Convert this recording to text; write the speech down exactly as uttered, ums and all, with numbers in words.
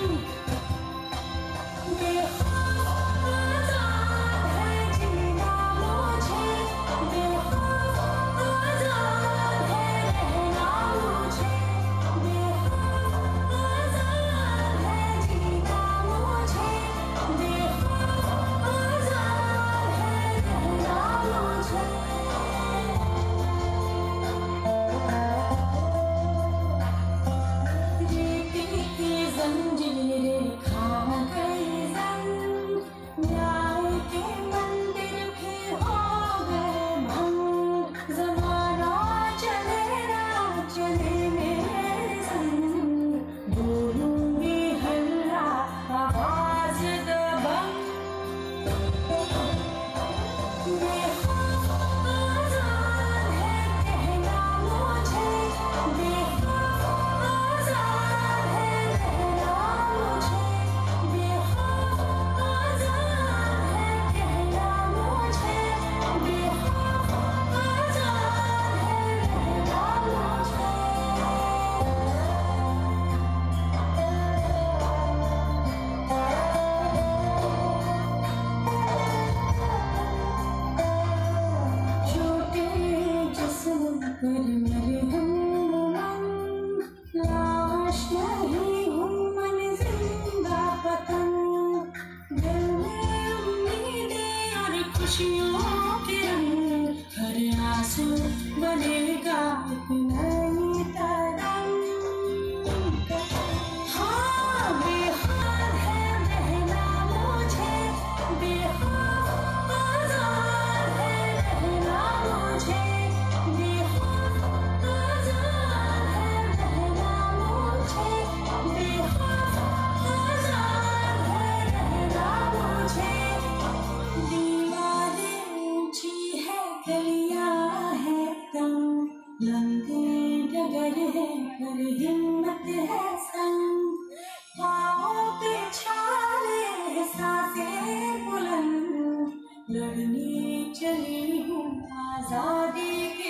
लाश नहीं हूँ मन जिंदा पतंग, दिल में उम्मीदें और खुशियों के रंग, हर आंसू बनेगा एक नई तरंग। हाँ बेहाल है रहना मुझे, बेहाल आजाद है रहना मुझे, लंबी डगर है पर हिम्मत है संग, पाँव पे छाले सांसें बुलंद, लड़ने चली हूँ आजादी।